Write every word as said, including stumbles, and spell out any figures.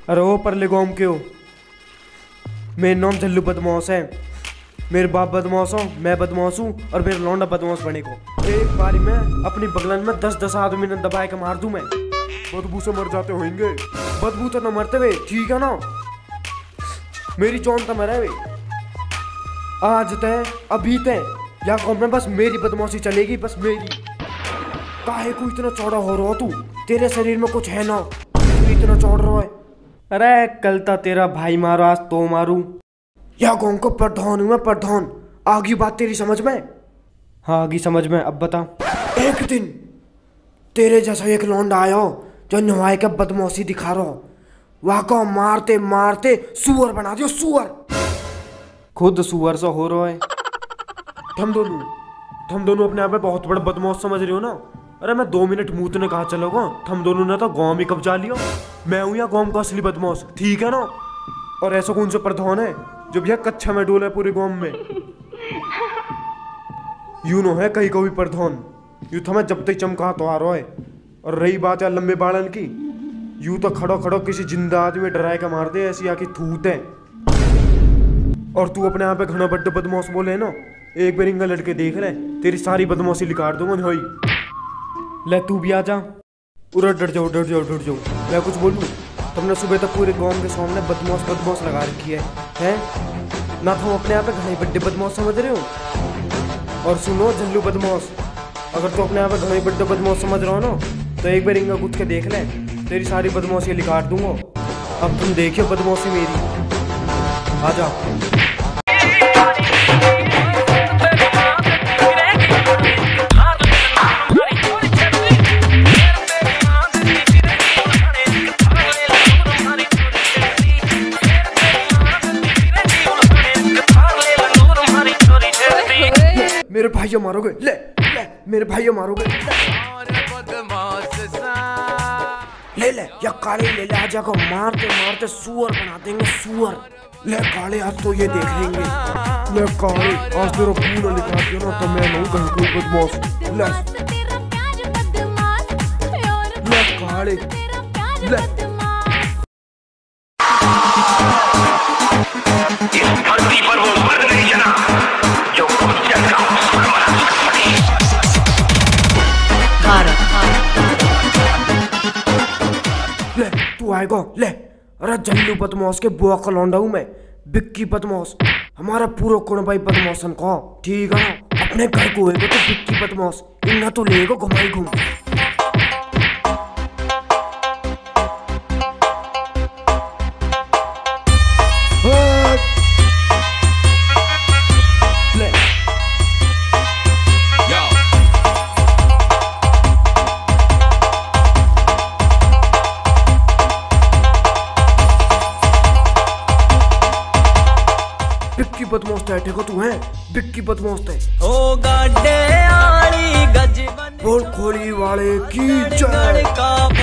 अरे ओ परले गाँव के हो, मेरा नाम झल्लू बदमाश है। मेरे बाप बदमाश हो, मैं बदमाश हूँ और मेरा लौंडा बदमाश बने को। एक बारी में अपनी बगलन में दस दस आदमी ने दबाए के मार दूं मैं। बदबू से मर जाते होंगे। बदबू तो न मरते वे, ठीक है ना, मेरी जान तो मरे वे। आज तय अभी तय या गाँव में बस मेरी बदमाशी चलेगी, बस मेरी। काहे को इतना चौड़ा हो रहा तू? तेरे शरीर में कुछ है ना, तू इतना चौड़ रहा है। अरे कल ता तेरा भाई मारो, आज तो मारू। या गाँव को प्रधान हूँ मैं, प्रधान। आगी बात तेरी समझ में? हाँ आगी समझ में। अब बता। एक दिन तेरे जैसा एक लौंडा आया जो नवाए का बदमाशी दिखा रहा, वहाँ को मारते मारते सुअर बना दियो, सुअर। खुद सुअर सा हो रहा है। तुम दोनों तुम दोनों अपने आप में बहुत बड़ा बदमाश समझ रहे हो ना। अरे मैं दो मिनट मुंह ने कहा चलोगा, तुम दोनों ने तो गाँव में कब्जा लिया। मैं हूँ या गाँव का असली बदमाश, ठीक है ना। और ऐसा कौन सा प्रधान है जो भैया कच्चा में डोला है पूरे गाँव में? यूं नो है कहीं को भी प्रधान, यूं था मैं जब तक चमका तो आ रहा है। और रही बात है लंबे बालन की, यूं तो खड़ो खड़ो किसी जिंदा आदमी डराए का मार दे, ऐसी आके थूत है। और तू अपने आप पे घना बड्डे बदमाश बोले ना, एक बार इंगा लड़के देख ले, तेरी सारी बदमाशी लिकाट दूंगा भाई। ले तू भी आ जा। उरा डर जाओ डर जाओ डर जाओ। मैं कुछ बोलूं? तुमने सुबह तक पूरे गांव के सामने बदमाश बदमाश लगा रखी है, हैं? ना तुम अपने आप पे घने बड्डे बदमाश समझ रहे हो? और सुनो झल्लू बदमाश, अगर तू अपने आप पे घने बड्डे बदमाश समझ रहा हो ना, तो एक बार इंगा कूद के देख ले, तेरी सारी बदमाशी लिकाट दूंगा। अब तुम देखियो बदमाशी मेरी। आ जा। मेरे भाइयों मारोगे, ले ले मेरे भाइयों मारोगे, ले ले या काले ले ले, आजा को मारते मारते सुअर बना देंगे, सुअर। ले काले आज तो ये देख लेंगे। ले काले आज तेरा पूरा लिखा दिया ना, तो मैं नहीं कहीं कोई बदमाश। ले ले काले ले। ले तू आएगा, ले। अरे जल्लू बदमाश के बुआ का लौंडा हूँ मैं, बिक्की बदमाश। हमारा पूरा कुणबाई बदमाशन का, ठीक है ना। अपने घर को होएगा तो बिक्की बदमाश, इन्ना तो लेगा घुमाई घूम। बिक्की बदमाश थे को तू है, बिक्की बदमाश थे। ओ गाडे आली गज बन बोल खोली वाले की जय।